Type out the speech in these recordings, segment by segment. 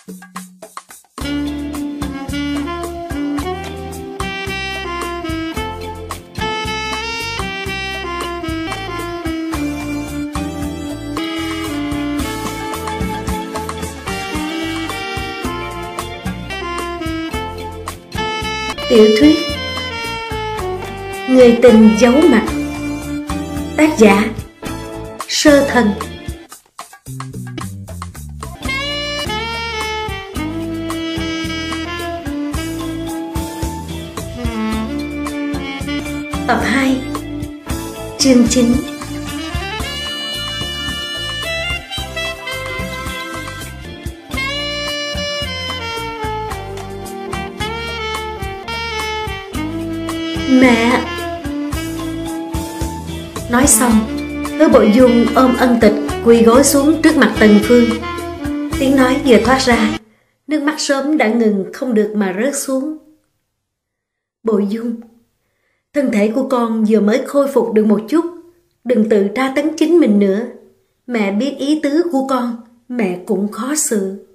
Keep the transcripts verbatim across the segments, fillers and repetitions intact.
Tiểu thuyết Người tình giấu mặt. Tác giả Sơ Thần. Tập hai, chương chín. Mẹ! Nói xong, Hứa Bội Dung ôm Ân Tịch quỳ gối xuống trước mặt Tần Phương. Tiếng nói vừa thoát ra, nước mắt sớm đã ngừng không được mà rớt xuống. Bội Dung, thân thể của con vừa mới khôi phục được một chút, đừng tự tra tấn chính mình nữa. Mẹ biết ý tứ của con, mẹ cũng khó xử.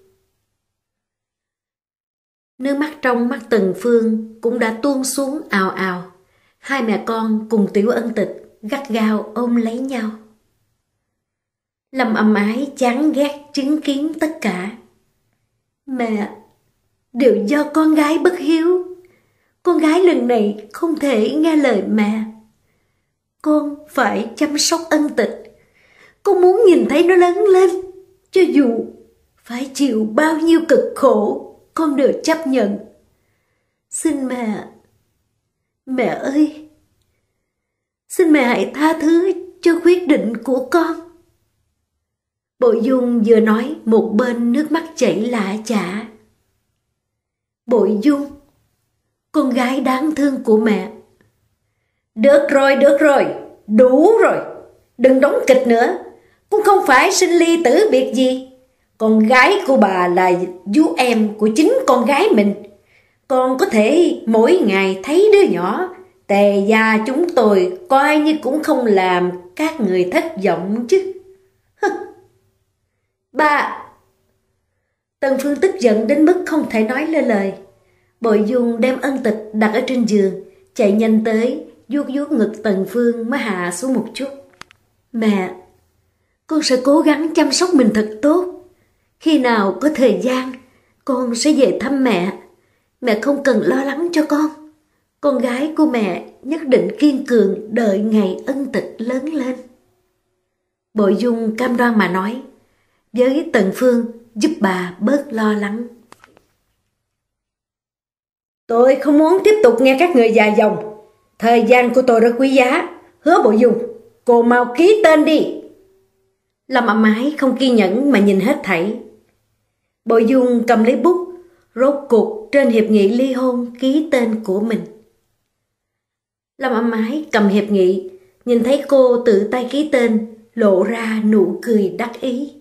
Nước mắt trong mắt Tần Phương cũng đã tuôn xuống ào ào. Hai mẹ con cùng Tiểu Ân Tịch gắt gao ôm lấy nhau. Lâm Âm Ái chán ghét chứng kiến tất cả. Mẹ, đều do con gái bất hiếu. Con gái lần này không thể nghe lời mẹ. Con phải chăm sóc Ân Tịch. Con muốn nhìn thấy nó lớn lên. Cho dù phải chịu bao nhiêu cực khổ, con đều chấp nhận. Xin mẹ, mẹ ơi, xin mẹ hãy tha thứ cho quyết định của con. Bội Dung vừa nói một bên nước mắt chảy lã chả. Bội Dung, con gái đáng thương của mẹ. Được rồi, được rồi, đủ rồi. Đừng đóng kịch nữa. Cũng không phải sinh ly tử biệt gì. Con gái của bà là vú em của chính con gái mình. Con có thể mỗi ngày thấy đứa nhỏ. Tề gia chúng tôi coi như cũng không làm các người thất vọng chứ. Bà! Tần Phương tức giận đến mức không thể nói lên lời. Bội Dung đem Ân Tịch đặt ở trên giường, chạy nhanh tới, vuốt vuốt ngực Tần Phương mới hạ xuống một chút. Mẹ, con sẽ cố gắng chăm sóc mình thật tốt. Khi nào có thời gian, con sẽ về thăm mẹ. Mẹ không cần lo lắng cho con. Con gái của mẹ nhất định kiên cường đợi ngày Ân Tịch lớn lên. Bội Dung cam đoan mà nói, với Tần Phương giúp bà bớt lo lắng. Tôi không muốn tiếp tục nghe các người dài dòng. Thời gian của tôi rất quý giá. Hứa Bội Dung, cô mau ký tên đi. Lâm Âm Ái không kiên nhẫn mà nhìn hết thảy. Bội Dung cầm lấy bút, rốt cuộc trên hiệp nghị ly hôn ký tên của mình. Lâm Âm Ái cầm hiệp nghị, nhìn thấy cô tự tay ký tên, lộ ra nụ cười đắc ý.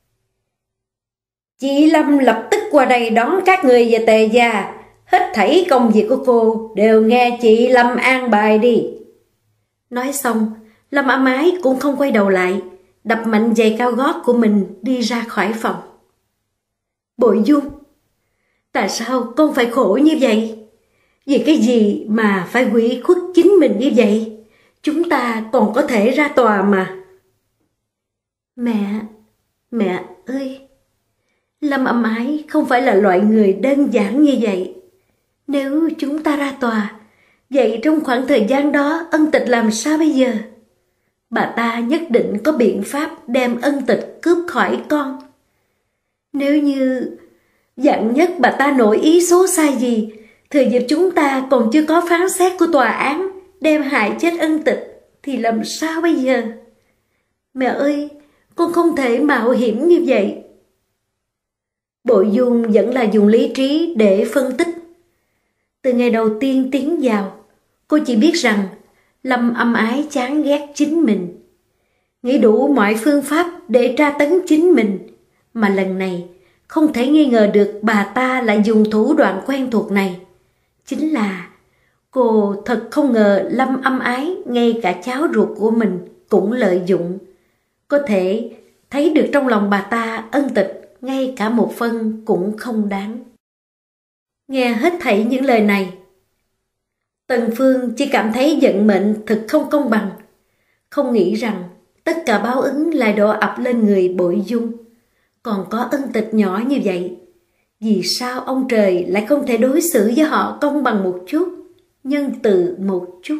Chị Lâm lập tức qua đây đón các người về Tề gia. Hết thảy công việc của cô đều nghe chị Lâm an bài đi. Nói xong, Lâm Âm Ái cũng không quay đầu lại, đập mạnh giày cao gót của mình đi ra khỏi phòng. Bội Dung, tại sao con phải khổ như vậy? Vì cái gì mà phải ủy khuất chính mình như vậy? Chúng ta còn có thể ra tòa mà. Mẹ, mẹ ơi, Lâm Âm Ái không phải là loại người đơn giản như vậy. Nếu chúng ta ra tòa, vậy trong khoảng thời gian đó Ân Tịch làm sao bây giờ? Bà ta nhất định có biện pháp đem Ân Tịch cướp khỏi con. Nếu như vạn nhất bà ta nổi ý xấu xa gì, thừa dịp chúng ta còn chưa có phán xét của tòa án đem hại chết Ân Tịch, thì làm sao bây giờ? Mẹ ơi, con không thể mạo hiểm như vậy. Bội Dung vẫn là dùng lý trí để phân tích. Từ ngày đầu tiên tiến vào, cô chỉ biết rằng Lâm Âm Ái chán ghét chính mình, nghĩ đủ mọi phương pháp để tra tấn chính mình, mà lần này không thể nghi ngờ được bà ta lại dùng thủ đoạn quen thuộc này. Chính là cô thật không ngờ Lâm Âm Ái ngay cả cháu ruột của mình cũng lợi dụng. Có thể thấy được trong lòng bà ta Ân Tịch ngay cả một phân cũng không đáng. Nghe hết thảy những lời này, Tần Phương chỉ cảm thấy vận mệnh thật không công bằng, không nghĩ rằng tất cả báo ứng lại đổ ập lên người Bội Dung. Còn có ân tịch nhỏ như vậy, vì sao ông trời lại không thể đối xử với họ công bằng một chút, nhân từ một chút?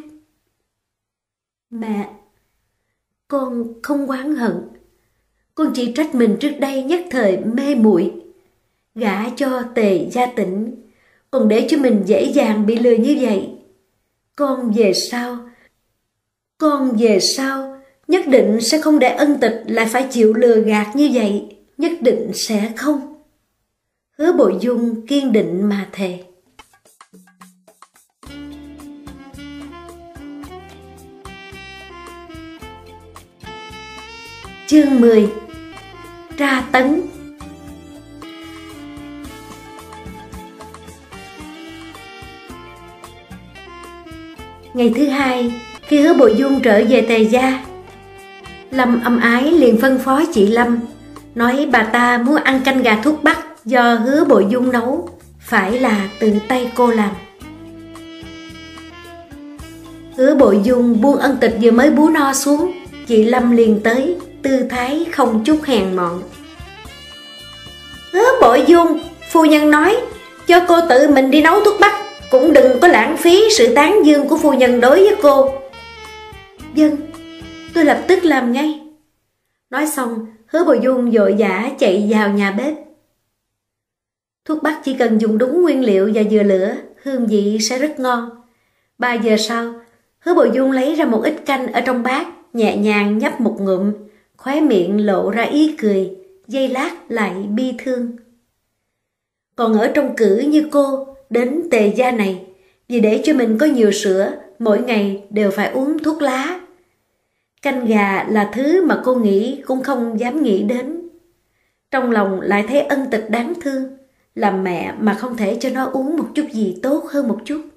Mẹ, con không oán hận, con chỉ trách mình trước đây nhất thời mê muội, gả cho Tề Gia Tĩnh, còn để cho mình dễ dàng bị lừa như vậy. Con về sau, con về sau nhất định sẽ không để ân tịch lại phải chịu lừa gạt như vậy, nhất định sẽ không. Hứa Bội Dung kiên định mà thề. Chương mười. Tra tấn. Ngày thứ hai, khi Hứa Bội Dung trở về Tề gia, Lâm Âm Ái liền phân phó chị Lâm, nói bà ta muốn ăn canh gà thuốc bắc do Hứa Bội Dung nấu, phải là từ tay cô làm. Hứa Bội Dung buông ân tịch vừa mới bú no xuống, chị Lâm liền tới, tư thái không chút hèn mọn. Hứa Bội Dung, phu nhân nói cho cô tự mình đi nấu thuốc bắc, cũng đừng có lãng phí sự tán dương của phu nhân đối với cô. Vâng, tôi lập tức làm ngay. Nói xong, Hứa Bội Dung vội vã chạy vào nhà bếp. Thuốc bắc chỉ cần dùng đúng nguyên liệu và vừa lửa, hương vị sẽ rất ngon. Ba giờ sau, Hứa Bội Dung lấy ra một ít canh ở trong bát, nhẹ nhàng nhấp một ngụm, khóe miệng lộ ra ý cười, giây lát lại bi thương. Còn ở trong cử như cô, đến Tề gia này, vì để cho mình có nhiều sữa, mỗi ngày đều phải uống thuốc lá. Canh gà là thứ mà cô nghĩ cũng không dám nghĩ đến. Trong lòng lại thấy ân tịch đáng thương, làm mẹ mà không thể cho nó uống một chút gì tốt hơn một chút.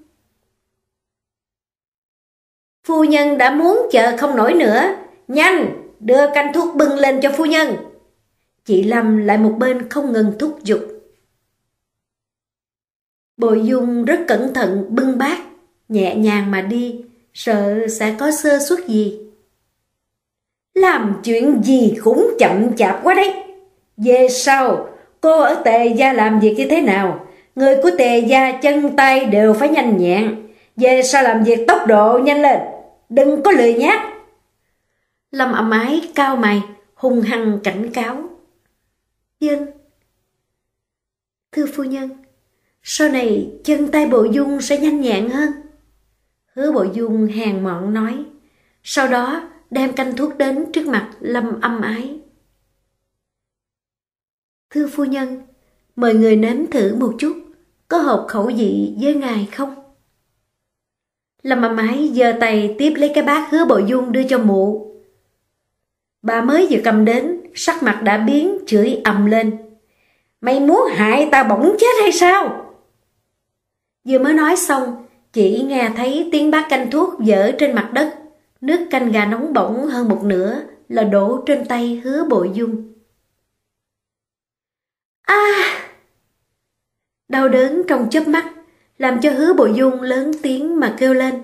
Phu nhân đã muốn chờ không nổi nữa, nhanh, đưa canh thuốc bưng lên cho phu nhân. Chị Lâm lại một bên không ngừng thúc giục. Bội Dung rất cẩn thận bưng bát, nhẹ nhàng mà đi, sợ sẽ có sơ suất gì. Làm chuyện gì cũng chậm chạp quá đấy. Về sau, cô ở Tề gia làm việc như thế nào? Người của Tề gia chân tay đều phải nhanh nhẹn. Về sau làm việc tốc độ nhanh lên, đừng có lười nhác. Lâm Âm Ái cao mày, hung hăng cảnh cáo. Vâng. Thưa phu nhân, sau này chân tay Bội Dung sẽ nhanh nhẹn hơn. Hứa Bội Dung hèn mọn nói, sau đó đem canh thuốc đến trước mặt Lâm Âm Ái. Thưa phu nhân, mời người nếm thử một chút, có hợp khẩu vị với ngài không? Lâm Âm Ái giơ tay tiếp lấy cái bát Hứa Bội Dung đưa cho mụ. Bà mới vừa cầm đến, sắc mặt đã biến, chửi ầm lên. Mày muốn hại ta bỏng chết hay sao? Vừa mới nói xong, chỉ nghe thấy tiếng bát canh thuốc vỡ trên mặt đất. Nước canh gà nóng bỏng hơn một nửa là đổ trên tay Hứa Bội Dung. A! À! Đau đớn trong chớp mắt làm cho Hứa Bội Dung lớn tiếng mà kêu lên.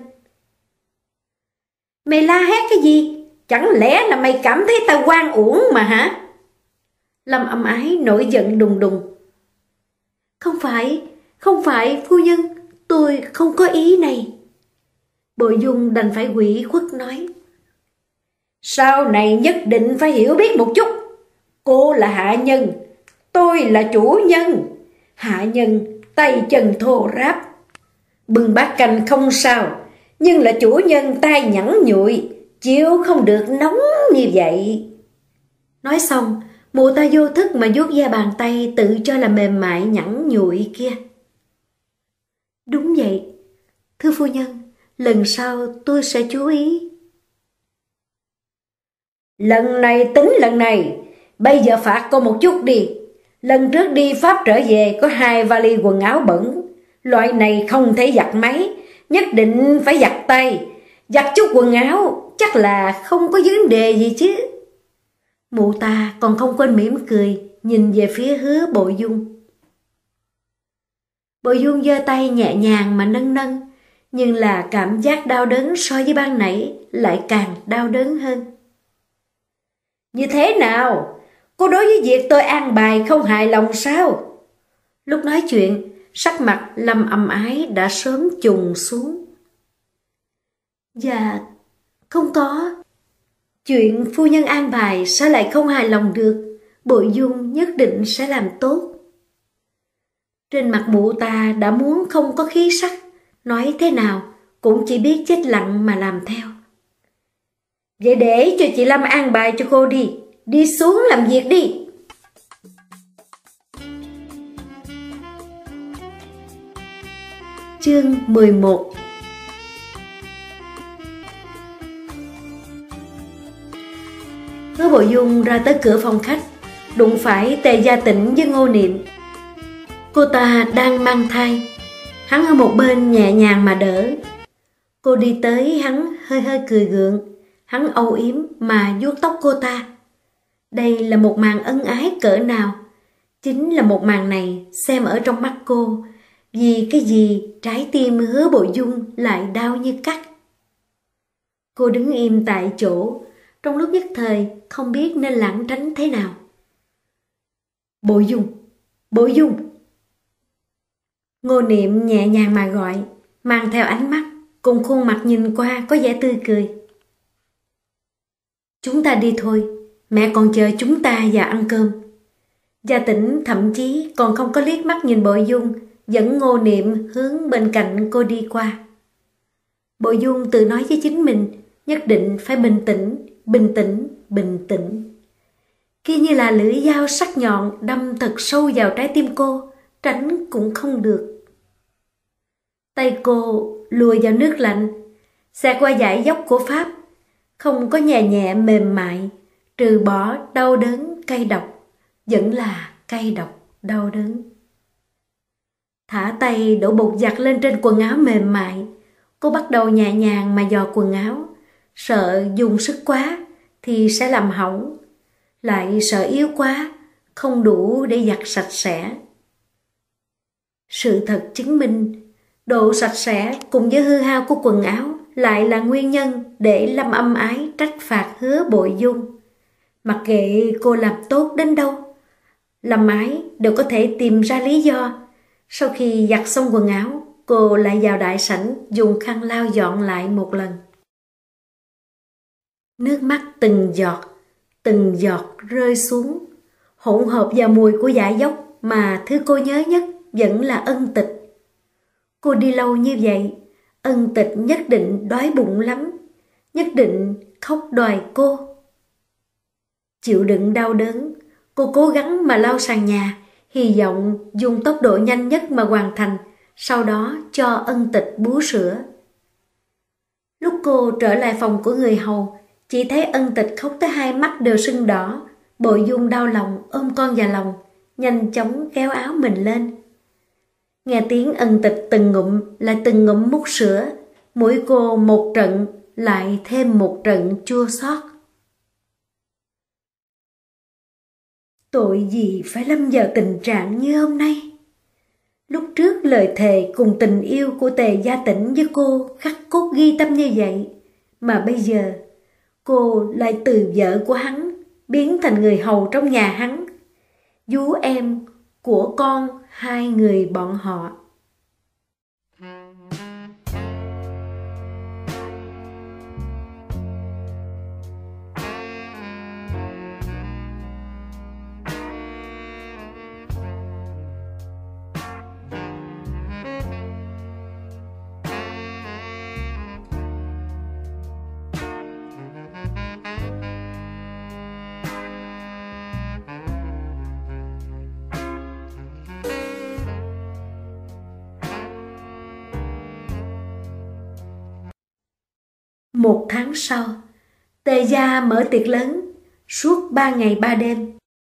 Mày la hét cái gì? Chẳng lẽ là mày cảm thấy ta oan uổng mà hả? Lâm Âm Ái nổi giận đùng đùng. Không phải, không phải phu nhân, tôi không có ý này. Bội Dung đành phải ủy khuất nói. Sau này nhất định phải hiểu biết một chút. Cô là hạ nhân, tôi là chủ nhân. Hạ nhân tay chân thô ráp, bưng bát canh không sao, nhưng là chủ nhân tay nhẵn nhụi, chịu không được nóng như vậy. Nói xong, mụ ta vô thức mà vuốt ve bàn tay tự cho là mềm mại nhẵn nhụi kia. Đúng vậy, thưa phu nhân, lần sau tôi sẽ chú ý. Lần này tính lần này, bây giờ phạt cô một chút đi. Lần trước đi Pháp trở về có hai vali quần áo bẩn. Loại này không thể giặt máy, nhất định phải giặt tay. Giặt chút quần áo chắc là không có vấn đề gì chứ. Mụ ta còn không quên mỉm cười, nhìn về phía Hứa Bội Dung. Bội Dung giơ tay nhẹ nhàng mà nâng nâng, nhưng là cảm giác đau đớn so với ban nãy lại càng đau đớn hơn. Như thế nào? Cô đối với việc tôi an bài không hài lòng sao? Lúc nói chuyện, sắc mặt Lâm Âm Ái đã sớm trùng xuống. Dạ, không có. Chuyện phu nhân an bài sao lại không hài lòng được? Bội Dung nhất định sẽ làm tốt. Trên mặt mụ ta đã muốn không có khí sắc, nói thế nào cũng chỉ biết chết lặng mà làm theo. Vậy để cho chị Lâm an bài cho cô đi, đi xuống làm việc đi. Chương mười một. Hứa Bội Dung ra tới cửa phòng khách, đụng phải Tề Gia Tĩnh với Ngô Niệm. Cô ta đang mang thai, hắn ở một bên nhẹ nhàng mà đỡ. Cô đi tới hắn hơi hơi cười gượng, hắn âu yếm mà vuốt tóc cô ta. Đây là một màn ân ái cỡ nào? Chính là một màn này xem ở trong mắt cô, vì cái gì trái tim Hứa Bội Dung lại đau như cắt. Cô đứng im tại chỗ, trong lúc nhất thời không biết nên lảng tránh thế nào. Bội Dung, Bội Dung. Ngô Niệm nhẹ nhàng mà gọi, mang theo ánh mắt, cùng khuôn mặt nhìn qua có vẻ tươi cười. Chúng ta đi thôi, mẹ còn chờ chúng ta và ăn cơm. Gia Tĩnh thậm chí còn không có liếc mắt nhìn Bội Dung, dẫn Ngô Niệm hướng bên cạnh cô đi qua. Bội Dung tự nói với chính mình, nhất định phải bình tĩnh, bình tĩnh, bình tĩnh. Kia như là lưỡi dao sắc nhọn đâm thật sâu vào trái tim cô, tránh cũng không được. Tay cô lùi vào nước lạnh, xẹt qua dải dốc của Pháp, không có nhẹ nhẹ mềm mại, trừ bỏ đau đớn cay độc, vẫn là cay độc đau đớn. Thả tay đổ bột giặt lên trên quần áo mềm mại, cô bắt đầu nhẹ nhàng mà dò quần áo, sợ dùng sức quá thì sẽ làm hỏng, lại sợ yếu quá, không đủ để giặt sạch sẽ. Sự thật chứng minh, độ sạch sẽ cùng với hư hao của quần áo lại là nguyên nhân để Lâm Âm Ái trách phạt Hứa Bội Dung. Mặc kệ cô làm tốt đến đâu, Lâm Ái đều có thể tìm ra lý do. Sau khi giặt xong quần áo, cô lại vào đại sảnh dùng khăn lau dọn lại một lần. Nước mắt từng giọt, từng giọt rơi xuống, hỗn hợp vào mùi của dạ dốc mà thứ cô nhớ nhất vẫn là Ân Tịch. Cô đi lâu như vậy, Ân Tịch nhất định đói bụng lắm, nhất định khóc đòi cô. Chịu đựng đau đớn, cô cố gắng mà lau sàn nhà, hy vọng dùng tốc độ nhanh nhất mà hoàn thành, sau đó cho Ân Tịch bú sữa. Lúc cô trở lại phòng của người hầu, chỉ thấy Ân Tịch khóc tới hai mắt đều sưng đỏ. Bội Dung đau lòng ôm con vào lòng, nhanh chóng kéo áo mình lên. Nghe tiếng Ân Tịch từng ngụm lại từng ngụm mút sữa, mũi cô một trận lại thêm một trận chua xót. Tội gì phải lâm vào tình trạng như hôm nay? Lúc trước lời thề cùng tình yêu của Tề Gia Tĩnh với cô khắc cốt ghi tâm như vậy, mà bây giờ cô lại từ vợ của hắn biến thành người hầu trong nhà hắn, vú em của con hai người bọn họ. Một tháng sau, Tề gia mở tiệc lớn suốt ba ngày ba đêm.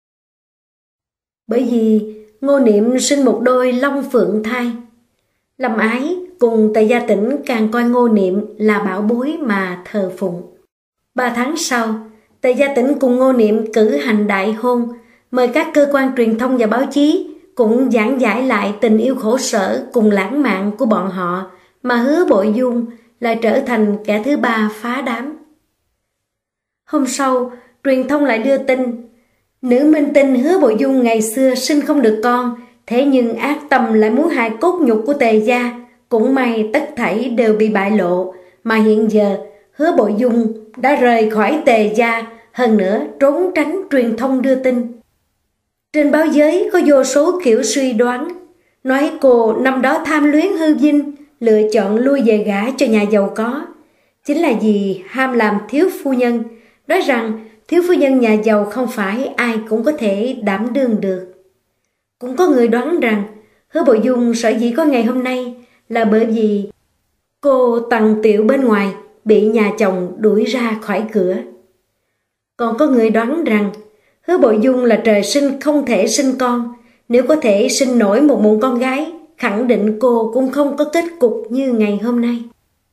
Bởi vì Ngô Niệm sinh một đôi long phượng thai, Lâm Ái cùng Tề Gia Tĩnh càng coi Ngô Niệm là bảo bối mà thờ phụng. Ba tháng sau, Tề Gia Tĩnh cùng Ngô Niệm cử hành đại hôn, mời các cơ quan truyền thông và báo chí cũng giảng giải lại tình yêu khổ sở cùng lãng mạn của bọn họ, mà Hứa Bội Dung lại trở thành kẻ thứ ba phá đám. Hôm sau, truyền thông lại đưa tin, nữ minh tinh Hứa Bội Dung ngày xưa sinh không được con, thế nhưng ác tâm lại muốn hại cốt nhục của Tề gia. Cũng may tất thảy đều bị bại lộ, mà hiện giờ Hứa Bội Dung đã rời khỏi Tề gia, hơn nữa trốn tránh truyền thông đưa tin. Trên báo giới có vô số kiểu suy đoán, nói cô năm đó tham luyến hư vinh, lựa chọn lui về gả cho nhà giàu có, chính là vì ham làm thiếu phu nhân, nói rằng thiếu phu nhân nhà giàu không phải ai cũng có thể đảm đương được. Cũng có người đoán rằng Hứa Bội Dung sở dĩ có ngày hôm nay là bởi vì cô tằng tiệu bên ngoài bị nhà chồng đuổi ra khỏi cửa. Còn có người đoán rằng Hứa Bội Dung là trời sinh không thể sinh con, nếu có thể sinh nổi một mụn con gái, khẳng định cô cũng không có kết cục như ngày hôm nay.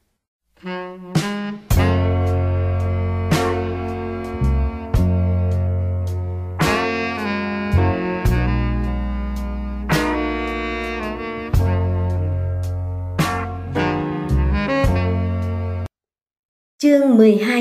Chương mười hai.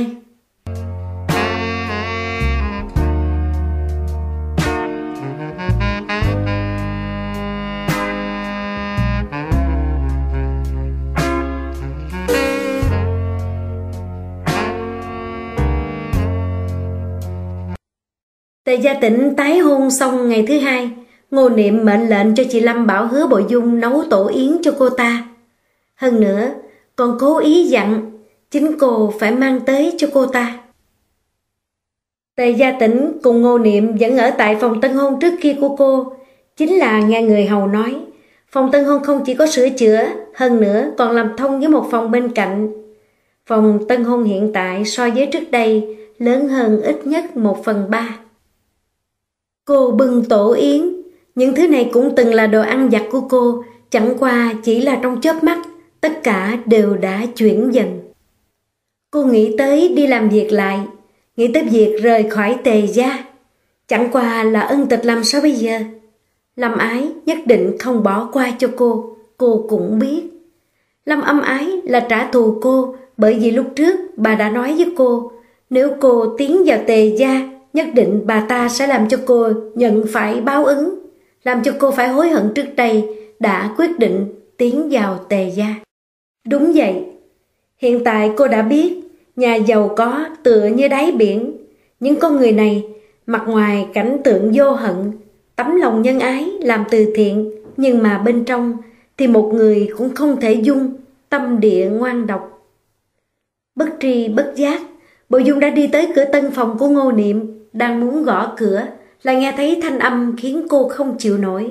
Tề Gia Tĩnh tái hôn xong ngày thứ hai, Ngô Niệm mệnh lệnh cho chị Lâm bảo Hứa Bội Dung nấu tổ yến cho cô ta. Hơn nữa, còn cố ý dặn chính cô phải mang tới cho cô ta. Tề Gia Tĩnh cùng Ngô Niệm vẫn ở tại phòng tân hôn trước kia của cô, chính là nghe người hầu nói, phòng tân hôn không chỉ có sửa chữa, hơn nữa còn làm thông với một phòng bên cạnh. Phòng tân hôn hiện tại so với trước đây lớn hơn ít nhất một phần ba. Cô bưng tổ yến, những thứ này cũng từng là đồ ăn vặt của cô, chẳng qua chỉ là trong chớp mắt, tất cả đều đã chuyển dần. Cô nghĩ tới đi làm việc lại, nghĩ tới việc rời khỏi Tề gia. Chẳng qua là ân tịch làm sao bây giờ? Lâm Ái nhất định không bỏ qua cho cô, cô cũng biết. Lâm Âm Ái là trả thù cô, bởi vì lúc trước bà đã nói với cô, nếu cô tiến vào Tề gia, nhất định bà ta sẽ làm cho cô nhận phải báo ứng, làm cho cô phải hối hận trước đây đã quyết định tiến vào Tề gia. Đúng vậy, hiện tại cô đã biết, nhà giàu có tựa như đáy biển. Những con người này, mặt ngoài cảnh tượng vô hận, tấm lòng nhân ái, làm từ thiện, nhưng mà bên trong thì một người cũng không thể dung, tâm địa ngoan độc. Bất tri bất giác, Bội Dung đã đi tới cửa tân phòng của Ngô Niệm, đang muốn gõ cửa, là nghe thấy thanh âm khiến cô không chịu nổi.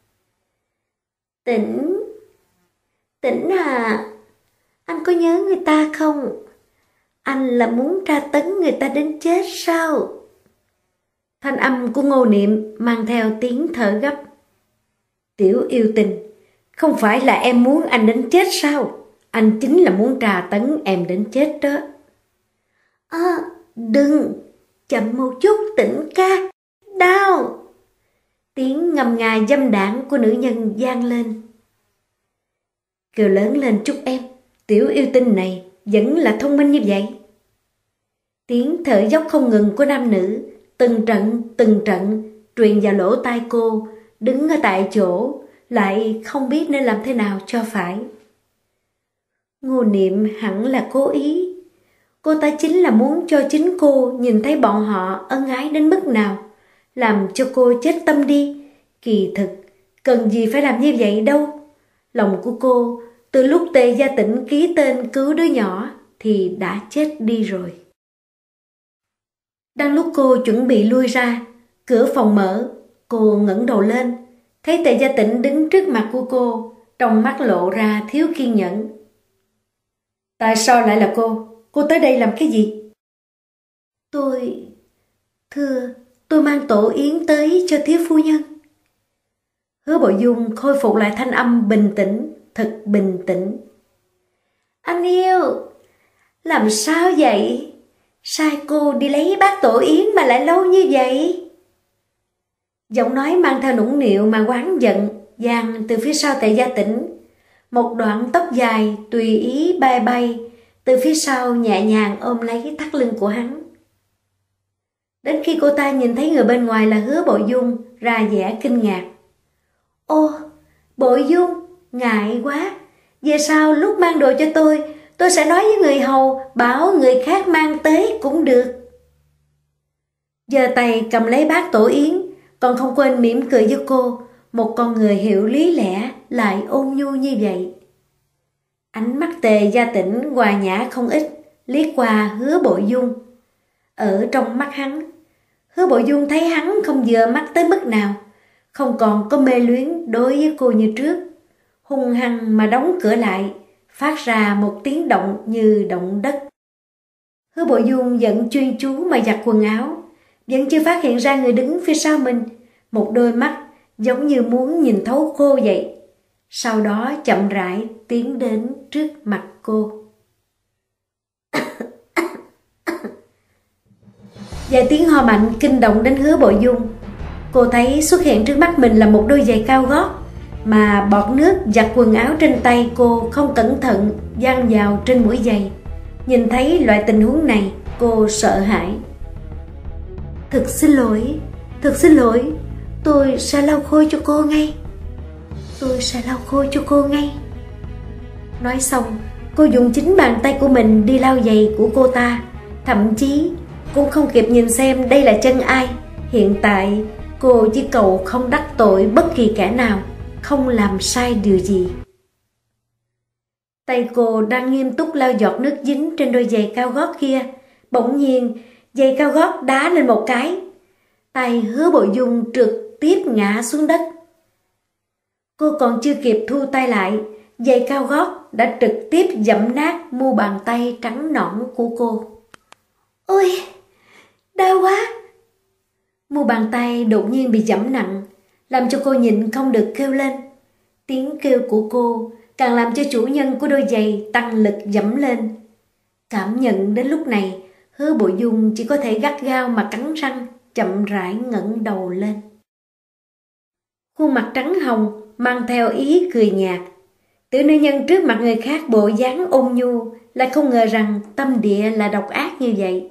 Tĩnh, Tĩnh à, anh có nhớ người ta không? Anh là muốn tra tấn người ta đến chết sao? Thanh âm của Ngô Niệm mang theo tiếng thở gấp. Tiểu yêu tình, không phải là em muốn anh đến chết sao? Anh chính là muốn tra tấn em đến chết đó. À, đừng, chậm một chút Tĩnh ca, đau. Tiếng ngầm ngà dâm đảng của nữ nhân vang lên. Kêu lớn lên chút em, tiểu yêu tinh này vẫn là thông minh như vậy. Tiếng thở dốc không ngừng của nam nữ, từng trận từng trận truyền vào lỗ tai cô, đứng ở tại chỗ, lại không biết nên làm thế nào cho phải. Ngô Niệm hẳn là cố ý. Cô ta chính là muốn cho chính cô nhìn thấy bọn họ ân ái đến mức nào, làm cho cô chết tâm đi. Kỳ thực, cần gì phải làm như vậy đâu. Lòng của cô, từ lúc Tề Gia Tĩnh ký tên cứu đứa nhỏ, thì đã chết đi rồi. Đang lúc cô chuẩn bị lui ra, cửa phòng mở, cô ngẩng đầu lên, thấy Tề Gia Tĩnh đứng trước mặt của cô, trong mắt lộ ra thiếu kiên nhẫn. Tại sao lại là cô? Cô tới đây làm cái gì? Tôi... Thưa, tôi mang tổ yến tới cho thiếu phu nhân. Hứa Bội Dung khôi phục lại thanh âm bình tĩnh, thật bình tĩnh. Anh yêu, làm sao vậy? Sai cô đi lấy bát tổ yến mà lại lâu như vậy? Giọng nói mang theo nũng nịu mà oán giận vang từ phía sau Tề Gia Tĩnh. Một đoạn tóc dài tùy ý bay bay từ phía sau nhẹ nhàng ôm lấy thắt lưng của hắn. Đến khi cô ta nhìn thấy người bên ngoài là Hứa Bội Dung, ra vẻ kinh ngạc. Ô, Bội Dung, ngại quá. Về sau lúc mang đồ cho tôi, tôi sẽ nói với người hầu bảo người khác mang tới cũng được. Giơ tay cầm lấy bát tổ yến, còn không quên mỉm cười với cô, một con người hiểu lý lẽ lại ôn nhu như vậy. Ánh mắt Tề Gia Tĩnh hòa nhã không ít, liếc qua Hứa Bội Dung. Ở trong mắt hắn, Hứa Bội Dung thấy hắn không vừa mắt tới mức nào, không còn có mê luyến đối với cô như trước. Hung hăng mà đóng cửa lại, phát ra một tiếng động như động đất. Hứa Bội Dung vẫn chuyên chú mà giặt quần áo, vẫn chưa phát hiện ra người đứng phía sau mình, một đôi mắt giống như muốn nhìn thấu cô vậy. Sau đó chậm rãi tiến đến trước mặt cô. Vài tiếng ho mạnh kinh động đến Hứa Bội Dung. Cô thấy xuất hiện trước mắt mình là một đôi giày cao gót, mà bọt nước giặt quần áo trên tay cô không cẩn thận văng vào trên mũi giày. Nhìn thấy loại tình huống này, cô sợ hãi. Thật xin lỗi, thật xin lỗi, tôi sẽ lau khô cho cô ngay. Tôi sẽ lau khô cho cô ngay. Nói xong, cô dùng chính bàn tay của mình đi lau giày của cô ta. Thậm chí cũng không kịp nhìn xem đây là chân ai. Hiện tại cô chỉ cầu không đắc tội bất kỳ kẻ nào, không làm sai điều gì. Tay cô đang nghiêm túc lau giọt nước dính trên đôi giày cao gót kia. Bỗng nhiên giày cao gót đá lên một cái, tay Hứa Bội Dung trực tiếp ngã xuống đất. Cô còn chưa kịp thu tay lại, giày cao gót đã trực tiếp giẫm nát mu bàn tay trắng nõn của cô. Ôi, đau quá! Mu bàn tay đột nhiên bị giẫm nặng, làm cho cô nhịn không được kêu lên. Tiếng kêu của cô càng làm cho chủ nhân của đôi giày tăng lực giẫm lên. Cảm nhận đến lúc này, Hứa Bội Dung chỉ có thể gắt gao mà cắn răng, chậm rãi ngẩng đầu lên. Khuôn mặt trắng hồng mang theo ý cười nhạt. Tiểu nữ nhân trước mặt người khác bộ dáng ôn nhu, lại không ngờ rằng tâm địa là độc ác như vậy.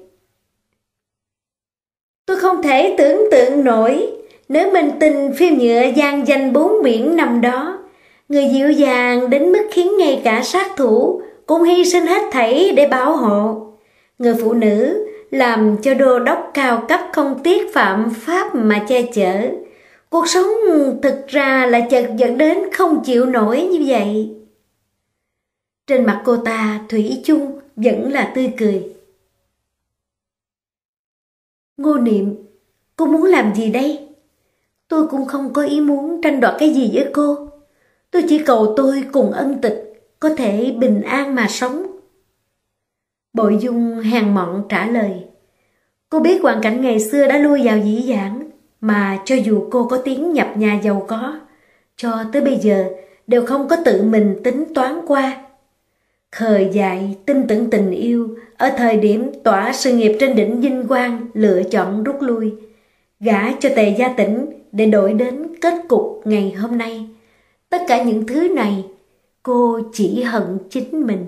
Tôi không thể tưởng tượng nổi, nếu mình tình phim nhựa giang danh bốn biển năm đó, người dịu dàng đến mức khiến ngay cả sát thủ cũng hy sinh hết thảy để bảo hộ. Người phụ nữ làm cho đô đốc cao cấp không tiếc phạm pháp mà che chở. Cuộc sống thực ra là chật vật đến không chịu nổi như vậy. Trên mặt cô ta thủy chung vẫn là tươi cười. Ngô Niệm, cô muốn làm gì đây? Tôi cũng không có ý muốn tranh đoạt cái gì với cô. Tôi chỉ cầu tôi cùng Ân Tịch có thể bình an mà sống. Bội Dung hèn mọn trả lời. Cô biết hoàn cảnh ngày xưa đã lui vào dĩ vãng, mà cho dù cô có tiếng nhập nhà giàu có, cho tới bây giờ đều không có tự mình tính toán qua. Khờ dại tin tưởng tình yêu, ở thời điểm tỏa sự nghiệp trên đỉnh vinh quang lựa chọn rút lui, gả cho Tề Gia Tĩnh để đổi đến kết cục ngày hôm nay. Tất cả những thứ này, cô chỉ hận chính mình.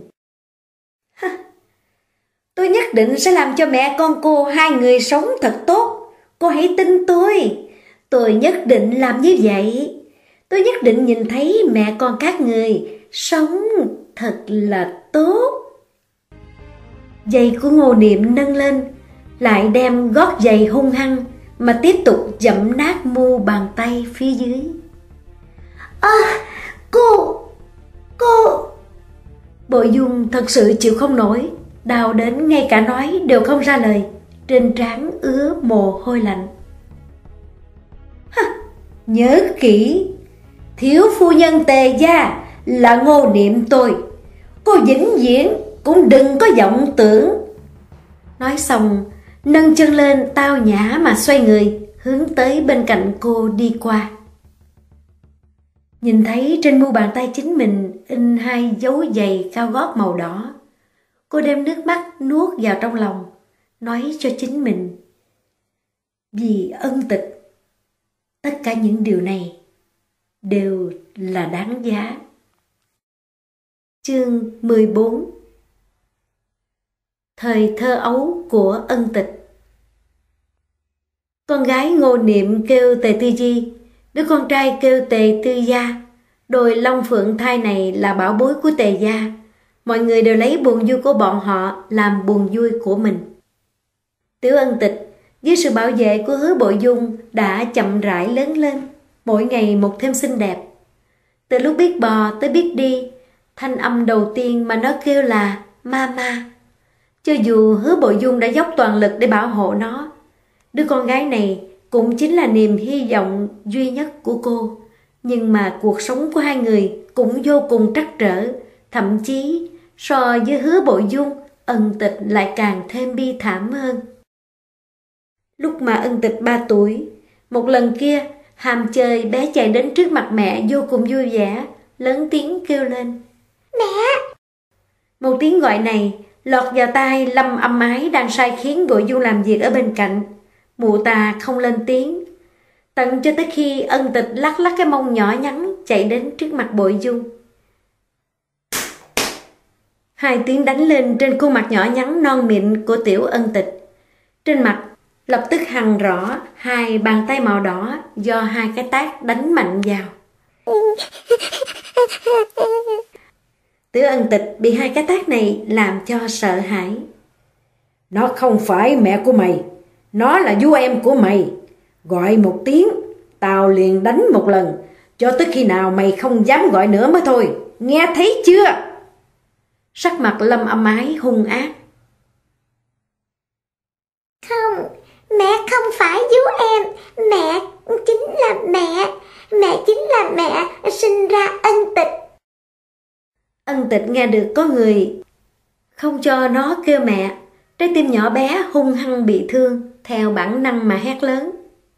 Tôi nhất định sẽ làm cho mẹ con cô hai người sống thật tốt. Cô hãy tin tôi. Tôi nhất định làm như vậy. Tôi nhất định nhìn thấy mẹ con các người sống thật là tốt. Giày của Ngô Niệm nâng lên, lại đem gót giày hung hăng mà tiếp tục giẫm nát mu bàn tay phía dưới. À, cô, cô... Bội Dung thật sự chịu không nổi, đau đến ngay cả nói đều không ra lời, trên trán ứa mồ hôi lạnh. Hả, nhớ kỹ, thiếu phu nhân Tề gia là Ngô Niệm tôi, cô vĩnh viễn cũng đừng có vọng tưởng. Nói xong, nâng chân lên tao nhã mà xoay người, hướng tới bên cạnh cô đi qua. Nhìn thấy trên mu bàn tay chính mình in hai dấu giày cao gót màu đỏ, cô đem nước mắt nuốt vào trong lòng, nói cho chính mình. Vì Ân Tịch, tất cả những điều này đều là đáng giá. Chương mười bốn. Thời thơ ấu của Ân Tịch. Con gái Ngô Niệm kêu Tề Tư Di, đứa con trai kêu Tề Tư Gia. Đôi long phượng thai này là bảo bối của Tề gia. Mọi người đều lấy buồn vui của bọn họ làm buồn vui của mình. Tiểu Ân Tịch dưới sự bảo vệ của Hứa Bội Dung đã chậm rãi lớn lên, mỗi ngày một thêm xinh đẹp. Từ lúc biết bò tới biết đi, thanh âm đầu tiên mà nó kêu là Mama. Cho dù Hứa Bội Dung đã dốc toàn lực để bảo hộ nó, đứa con gái này cũng chính là niềm hy vọng duy nhất của cô. Nhưng mà cuộc sống của hai người cũng vô cùng trắc trở, thậm chí so với Hứa Bội Dung, Ân Tịch lại càng thêm bi thảm hơn. Lúc mà Ân Tịch ba tuổi, một lần kia ham chơi bé chạy đến trước mặt mẹ vô cùng vui vẻ, lớn tiếng kêu lên Mẹ! Một tiếng gọi này lọt vào tai Lâm Âm Ái đang sai khiến Bội Dung làm việc ở bên cạnh. Mụ ta không lên tiếng, tận cho tới khi Ân Tịch lắc lắc cái mông nhỏ nhắn chạy đến trước mặt Bội Dung. Hai tiếng đánh lên trên khuôn mặt nhỏ nhắn non mịn của tiểu Ân Tịch. Trên mặt lập tức hằn rõ hai bàn tay màu đỏ do hai cái tát đánh mạnh vào. Tiểu Ân Tịch bị hai cái tát này làm cho sợ hãi. Nó không phải mẹ của mày, nó là vú em của mày. Gọi một tiếng, tao liền đánh một lần, cho tới khi nào mày không dám gọi nữa mới thôi, nghe thấy chưa? Sắc mặt Lâm Âm Ái hung ác. Không, mẹ không phải vú em, mẹ chính là mẹ, mẹ chính là mẹ sinh ra Ân Tịch. Ân Tịch nghe được có người không cho nó kêu mẹ, trái tim nhỏ bé hung hăng bị thương, theo bản năng mà hét lớn.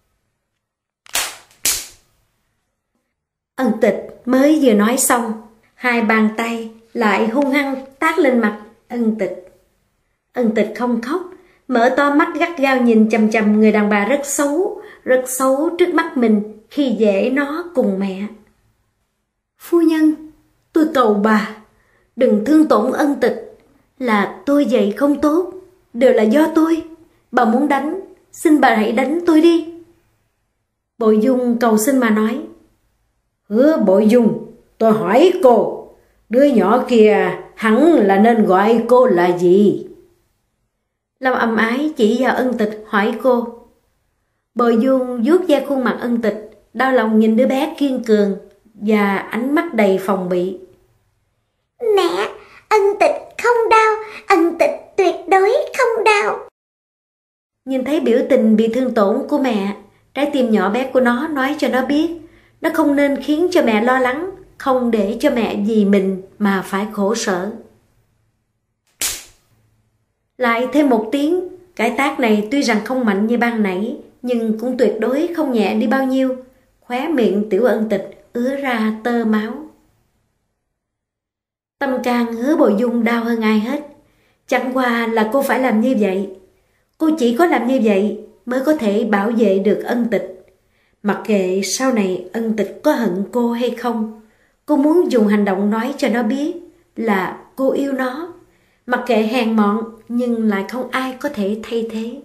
Ân Tịch mới vừa nói xong, hai bàn tay lại hung hăng tát lên mặt Ân Tịch. Ân Tịch không khóc, mở to mắt gắt gao nhìn chằm chằm người đàn bà rất xấu, rất xấu trước mắt mình khi dễ nó cùng mẹ. Phu nhân, tôi cầu bà, đừng thương tổn Ân Tịch, là tôi dạy không tốt, đều là do tôi. Bà muốn đánh, xin bà hãy đánh tôi đi. Bội Dung cầu xin mà nói. Hứa Bội Dung, tôi hỏi cô, đứa nhỏ kia hẳn là nên gọi cô là gì? Lâm Âm Ái chỉ vào Ân Tịch hỏi cô. Bội Dung vuốt ve khuôn mặt Ân Tịch, đau lòng nhìn đứa bé kiên cường và ánh mắt đầy phòng bị. Mẹ, Ân Tịch không đau, Ân Tịch tuyệt đối không đau. Nhìn thấy biểu tình bị thương tổn của mẹ, trái tim nhỏ bé của nó nói cho nó biết, nó không nên khiến cho mẹ lo lắng, không để cho mẹ vì mình mà phải khổ sở. Lại thêm một tiếng, cái tát này tuy rằng không mạnh như ban nãy, nhưng cũng tuyệt đối không nhẹ đi bao nhiêu. Khóe miệng tiểu Ân Tịch ứa ra tơ máu. Tâm can Hứa Bội Dung đau hơn ai hết. Chẳng qua là cô phải làm như vậy. Cô chỉ có làm như vậy mới có thể bảo vệ được Ân Tịch. Mặc kệ sau này Ân Tịch có hận cô hay không, cô muốn dùng hành động nói cho nó biết là cô yêu nó. Mặc kệ hèn mọn nhưng lại không ai có thể thay thế.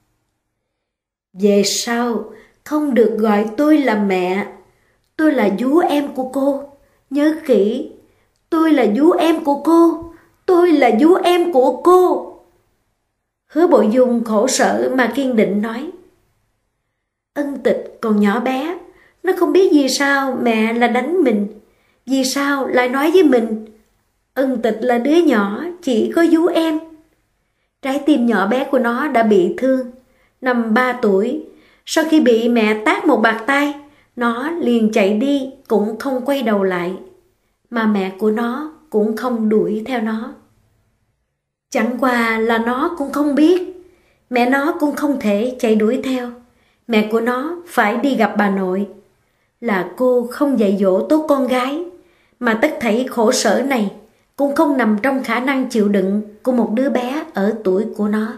Về sau không được gọi tôi là mẹ, tôi là vú em của cô. Nhớ kỹ, tôi là vú em của cô, tôi là vú em của cô. Hứa Bội Dung khổ sở mà kiên định nói. Ân Tịch còn nhỏ bé, nó không biết vì sao mẹ là đánh mình, vì sao lại nói với mình Ân Tịch là đứa nhỏ chỉ có vú em. Trái tim nhỏ bé của nó đã bị thương. Năm ba tuổi, sau khi bị mẹ tát một bạt tay, nó liền chạy đi cũng không quay đầu lại, mà mẹ của nó cũng không đuổi theo nó. Chẳng qua là nó cũng không biết, mẹ nó cũng không thể chạy đuổi theo. Mẹ của nó phải đi gặp bà nội. Là cô không dạy dỗ tốt con gái, mà tất thảy khổ sở này cũng không nằm trong khả năng chịu đựng của một đứa bé ở tuổi của nó.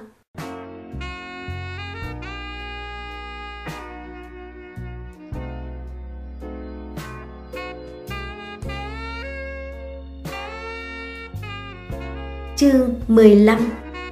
Chương mười lăm.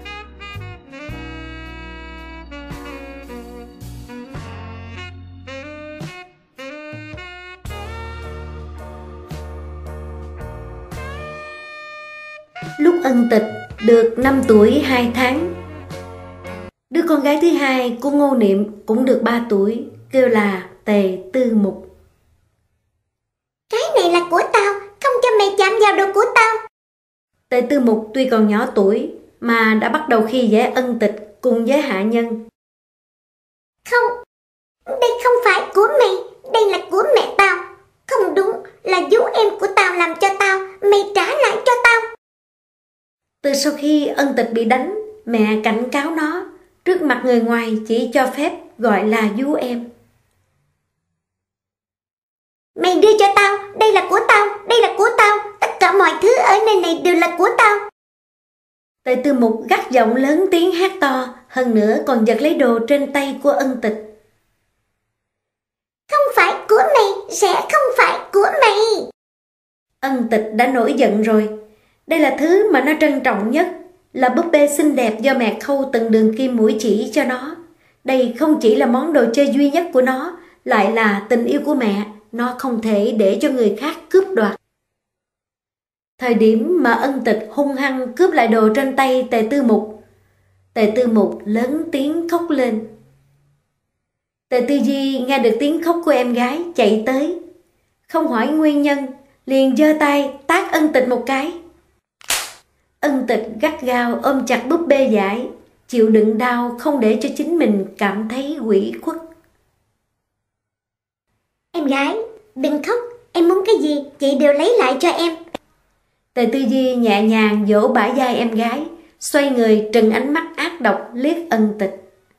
Lúc Ân Tịch được năm tuổi hai tháng, đứa con gái thứ hai của Ngô Niệm cũng được ba tuổi, kêu là Tề Tư Mục. Cái này là của tao, không cho mày chạm vào đồ của tao. Tề Tư Mục tuy còn nhỏ tuổi mà đã bắt đầu khi dễ Ân Tịch cùng với hạ nhân. Không, đây không phải của mày, đây là của mẹ tao. Không đúng, là vú em của tao làm cho tao, mày trả lại cho tao. Từ sau khi Ân Tịch bị đánh, mẹ cảnh cáo nó, trước mặt người ngoài chỉ cho phép gọi là vú em. Mày đưa cho tao, đây là của tao, đây là của tao, tất cả mọi thứ ở nơi này đều là của tao. Tề Tư Mục gắt giọng lớn tiếng hát to, hơn nữa còn giật lấy đồ trên tay của Ân Tịch. Không phải của mày, sẽ không phải của mày. Ân Tịch đã nổi giận rồi. Đây là thứ mà nó trân trọng nhất, là búp bê xinh đẹp do mẹ khâu từng đường kim mũi chỉ cho nó. Đây không chỉ là món đồ chơi duy nhất của nó, lại là tình yêu của mẹ, nó không thể để cho người khác cướp đoạt. Thời điểm mà Ân Tịch hung hăng cướp lại đồ trên tay Tề Tư Mục, Tề Tư Mục lớn tiếng khóc lên. Tề Tư Di nghe được tiếng khóc của em gái chạy tới, không hỏi nguyên nhân, liền giơ tay tát Ân Tịch một cái. Ân Tịch gắt gao ôm chặt búp bê dại, chịu đựng đau không để cho chính mình cảm thấy ủy khuất. Em gái, đừng khóc, em muốn cái gì chị đều lấy lại cho em. Tề Tư Di nhẹ nhàng vỗ bả vai em gái, xoay người trừng ánh mắt ác độc liếc Ân Tịch.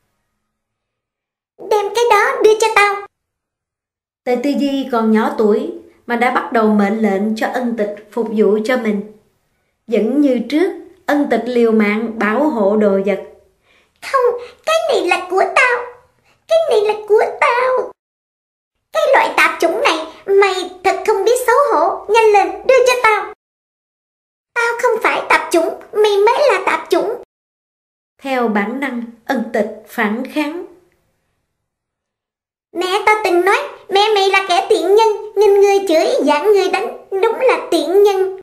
Đem cái đó đưa cho tao. Tề Tư Di còn nhỏ tuổi mà đã bắt đầu mệnh lệnh cho Ân Tịch phục vụ cho mình. Vẫn như trước, Ân Tịch liều mạng bảo hộ đồ vật. Không, cái này là của tao, cái này là của tao. Cái loại tạp chủng này, mày thật không biết xấu hổ, nhanh lên đưa cho tao. Tao không phải tạp chủng, mày mới là tạp chủng. Theo bản năng, Ân Tịch phản kháng. Mẹ tao từng nói, mẹ mày là kẻ tiện nhân, nhìn người chửi, dạng người đánh, đúng là tiện nhân.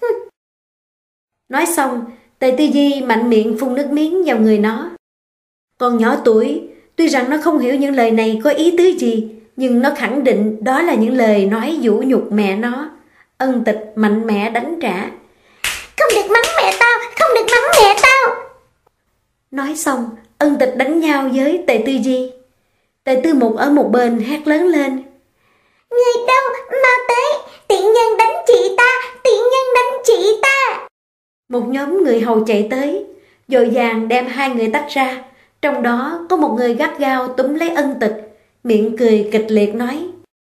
Nói xong, Tề Tư Di mạnh miệng phun nước miếng vào người nó. Còn nhỏ tuổi, tuy rằng nó không hiểu những lời này có ý tứ gì, nhưng nó khẳng định đó là những lời nói vũ nhục mẹ nó. Ân Tịch mạnh mẽ đánh trả. Không được mắng mẹ tao, không được mắng mẹ tao. Nói xong, Ân Tịch đánh nhau với Tề Tư Di. Tề Tư Mục ở một bên hét lớn lên. Người đâu, mau tới, tiện nhân đánh chị ta, tiện nhân đánh chị ta. Một nhóm người hầu chạy tới, vội vàng đem hai người tách ra. Trong đó có một người gắt gao túm lấy Ân Tịch, miệng cười kịch liệt nói.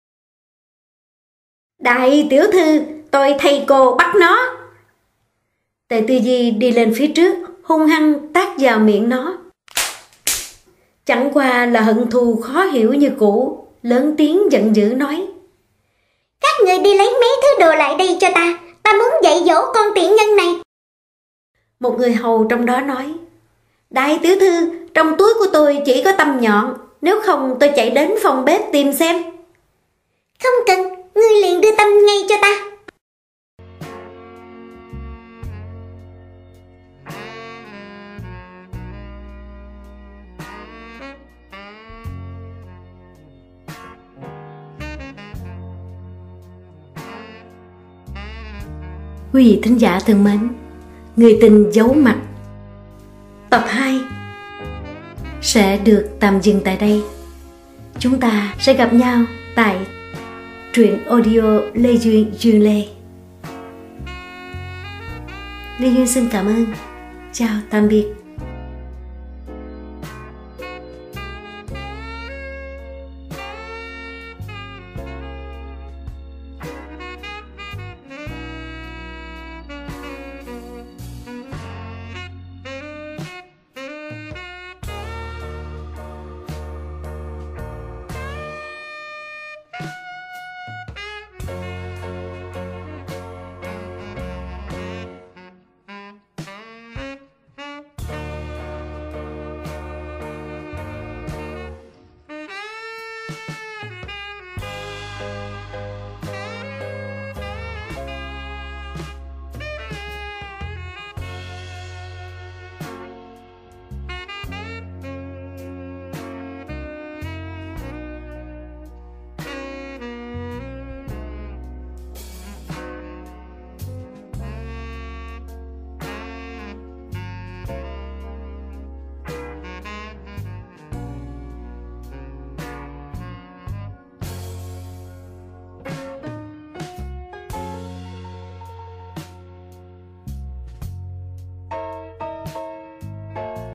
Đại tiểu thư, tôi thay cô bắt nó. Tề Tư Di đi lên phía trước, hung hăng tát vào miệng nó. Chẳng qua là hận thù khó hiểu như cũ, lớn tiếng giận dữ nói. Các người đi lấy mấy thứ đồ lại đây cho ta, ta muốn dạy dỗ con tiện nhân này. Một người hầu trong đó nói. Đại tiểu thư, trong túi của tôi chỉ có tăm nhọn, nếu không tôi chạy đến phòng bếp tìm xem. Không cần, ngươi liền đưa tăm ngay cho ta. Quý vị thính giả thân mến, Người tình giấu mặt tập hai sẽ được tạm dừng tại đây. Chúng ta sẽ gặp nhau tại truyện audio Lê Duyên Duyên Lê. Lê Duyên xin cảm ơn. Chào tạm biệt.